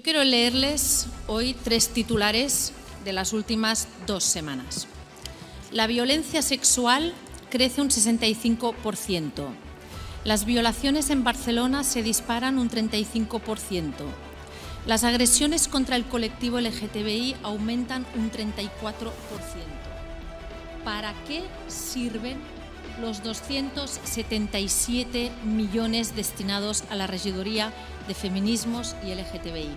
quiero leerles hoy 3 titulares de las últimas 2 semanas. La violencia sexual crece un 65%. Las violaciones en Barcelona se disparan un 35%. Las agresiones contra el colectivo LGTBI aumentan un 34%. ¿Para qué sirven los 277 millones destinados a la Regidoría de Feminismos y LGTBI?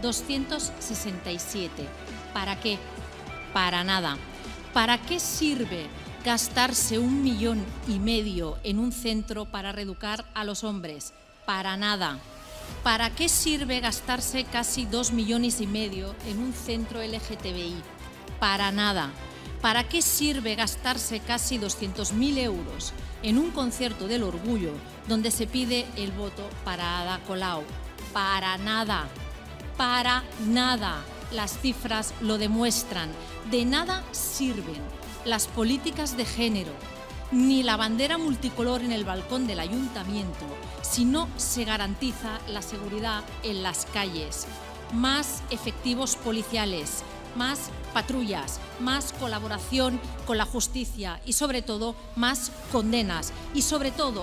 267. ¿Para qué? Para nada. ¿Para qué sirve gastarse 1,5 millones en un centro para reeducar a los hombres? Para nada. ¿Para qué sirve gastarse casi 2,5 millones en un centro LGTBI? Para nada. ¿Para qué sirve gastarse casi 200.000 euros en un concierto del orgullo donde se pide el voto para Ada Colau? Para nada. Para nada. Las cifras lo demuestran. De nada sirven las políticas de género ni la bandera multicolor en el balcón del ayuntamiento si no se garantiza la seguridad en las calles. Más efectivos policiales, más patrullas, más colaboración con la justicia y sobre todo más condenas y sobre todo,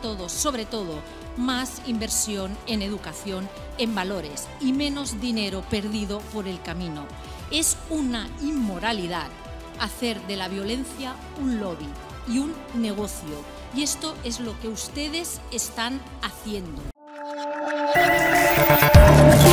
más inversión en educación, en valores y menos dinero perdido por el camino. Es una inmoralidad hacer de la violencia un lobby y un negocio, y esto es lo que ustedes están haciendo.